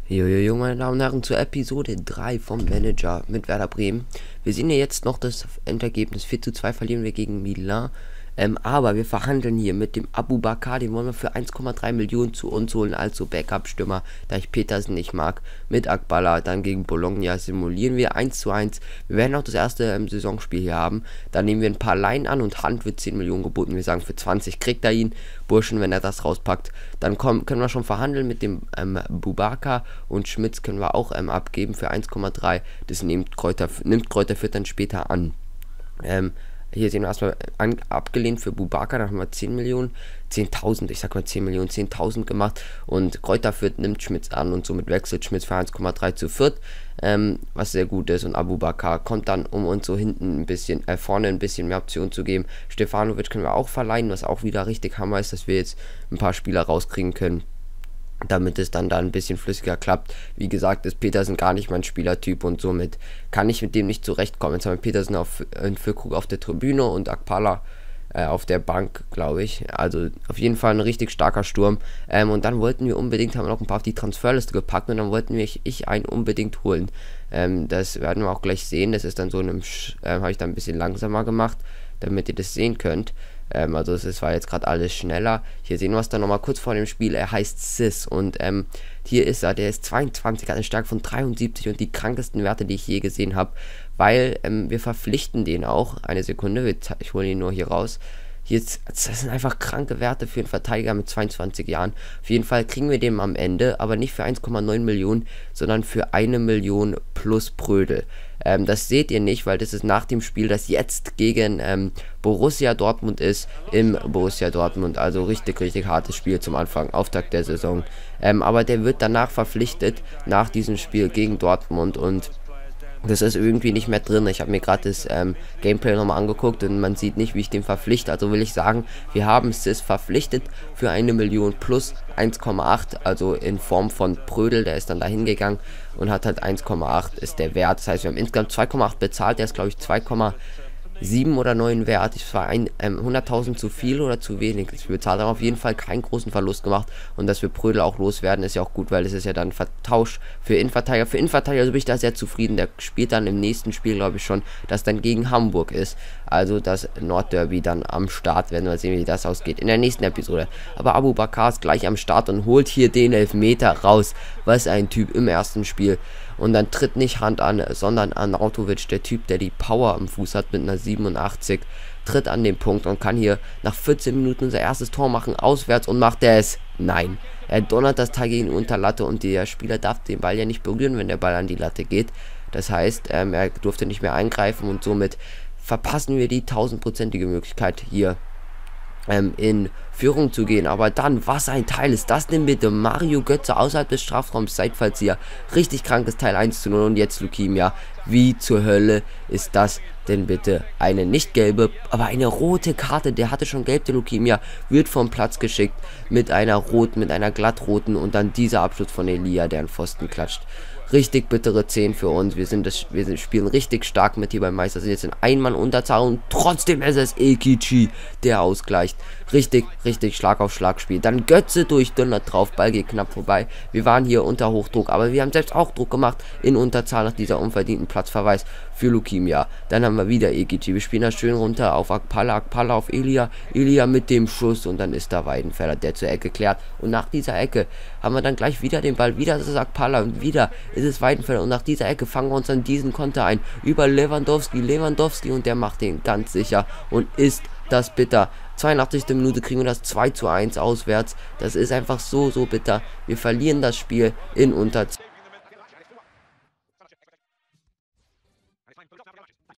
Jojojo, meine Damen und Herren, zur Episode 3 vom Manager mit Werder Bremen. Wir sehen ja jetzt noch das Endergebnis. 4:2 verlieren wir gegen Milan. Aber wir verhandeln hier mit dem Aboubakar, den wollen wir für 1,3 Millionen zu uns holen als so Backup-Stürmer, da ich Petersen nicht mag. Mit Akbala, dann gegen Bologna simulieren wir 1:1. Wir werden auch das erste Saisonspiel hier haben. Dann nehmen wir ein paar Laien an und Hand wird 10 Millionen geboten. Wir sagen, für 20 kriegt er ihn. Burschen, wenn er das rauspackt. Dann können wir schon verhandeln mit dem Boubacar und Schmitz können wir auch abgeben für 1,3. Das nimmt Kräuter Fürth dann später an. Hier sehen wir erstmal abgelehnt für Boubacar, dann haben wir 10 Millionen, 10.000, ich sag mal 10 Millionen, 10.000 gemacht und Kräuter Fürth nimmt Schmitz an und somit wechselt Schmitz für 1,3 zu Fürth, was sehr gut ist, und Aboubakar kommt dann, um uns so hinten ein bisschen, vorne ein bisschen mehr Optionen zu geben. Stefanovic können wir auch verleihen, was auch wieder richtig hammer ist, dass wir jetzt ein paar Spieler rauskriegen können, damit es dann da ein bisschen flüssiger klappt. Wie gesagt, ist Petersen gar nicht mein Spielertyp und somit kann ich mit dem nicht zurechtkommen. Jetzt haben wir Petersen in Füllkrug auf der Tribüne und Akpala auf der Bank, glaube ich. Also auf jeden Fall ein richtig starker Sturm. Und dann wollten wir unbedingt, haben wir noch ein paar auf die Transferliste gepackt und dann wollten wir einen unbedingt holen. Das werden wir auch gleich sehen. Das ist dann so einem, habe ich dann ein bisschen langsamer gemacht, damit ihr das sehen könnt. Also es war jetzt gerade alles schneller. Hier sehen wir es dann nochmal kurz vor dem Spiel. Er heißt Sis und hier ist er, der ist 22, hat eine Stärke von 73 und die krankesten Werte, die ich je gesehen habe, weil wir verpflichten den auch. Eine Sekunde, ich hole ihn nur hier raus. Das sind einfach kranke Werte für einen Verteidiger mit 22 Jahren. Auf jeden Fall kriegen wir den am Ende, aber nicht für 1,9 Millionen, sondern für 1 Million plus Prödel. Das seht ihr nicht, weil das ist nach dem Spiel, das jetzt gegen Borussia Dortmund ist, im Borussia Dortmund. Also richtig, richtig hartes Spiel zum Anfang, Auftakt der Saison. Aber der wird danach verpflichtet, nach diesem Spiel gegen Dortmund, und das ist irgendwie nicht mehr drin. Ich habe mir gerade das Gameplay nochmal angeguckt und man sieht nicht, wie ich den verpflichte. Also will ich sagen, wir haben Sis verpflichtet für 1 Million plus 1,8, also in Form von Prödel, der ist dann dahin gegangen und hat halt 1,8 ist der Wert. Das heißt, wir haben insgesamt 2,8 bezahlt, der ist glaube ich 2,7 oder 9 wert. Es war 100.000 zu viel oder zu wenig. Wir bezahlt haben auf jeden Fall keinen großen Verlust gemacht, und dass wir Prödel auch loswerden, ist ja auch gut, weil es ist ja dann Vertausch für Innenverteidiger. Für Innenverteidiger bin ich da sehr zufrieden. Der spielt dann im nächsten Spiel, glaube ich schon, das dann gegen Hamburg ist. Also das Nordderby dann am Start. Werden wir sehen, wie das ausgeht in der nächsten Episode. Aber Aboubakar ist gleich am Start und holt hier den Elfmeter raus. Was ein Typ im ersten Spiel. Und dann tritt nicht Hand an, sondern Arnautovic, der Typ, der die Power am Fuß hat mit einer 87, tritt an den Punkt und kann hier nach 14 Minuten unser erstes Tor machen, auswärts, und macht er es? Nein. Er donnert das Teil gegen die Unterlatte und der Spieler darf den Ball ja nicht berühren, wenn der Ball an die Latte geht. Das heißt, er durfte nicht mehr eingreifen und somit verpassen wir die 1000-prozentige Möglichkeit, hier in Führung zu gehen. Aber dann, was ein Teil ist das denn bitte? Mario Götze außerhalb des Strafraums, Seitfallzieher. Richtig krankes Teil, 1:0, und jetzt Lukimia. Wie zur Hölle ist das denn bitte? Eine nicht gelbe, aber eine rote Karte. Der hatte schon gelb, der Lukimia, wird vom Platz geschickt mit einer roten, mit einer glattroten, und dann dieser Abschluss von Elia, der an Pfosten klatscht. Richtig bittere 10 für uns. Wir spielen richtig stark mit hier beim Meister. Sind jetzt in Ein-Mann-Unterzahl und trotzdem ist es Ekici, der ausgleicht. Richtig, richtig Schlag auf Schlag Spiel. Dann Götze durchdonnert drauf. Ball geht knapp vorbei. Wir waren hier unter Hochdruck, aber wir haben selbst auch Druck gemacht in Unterzahl nach dieser unverdienten Platzverweis für Lukimia. Dann haben wir wieder Ekici. Wir spielen das schön runter auf Akpala, Akpala auf Elia. Elia mit dem Schuss, und dann ist da Weidenfeller, der zur Ecke klärt. Und nach dieser Ecke haben wir dann gleich wieder den Ball. Wieder ist es Akpala und wieder ist es Weidenfeller, und nach dieser Ecke fangen wir uns an diesen Konter ein. Über Lewandowski, und der macht den ganz sicher und ist das bitter. 82. Minute kriegen wir das 2:1 auswärts. Das ist einfach so bitter. Wir verlieren das Spiel in Unterzahl.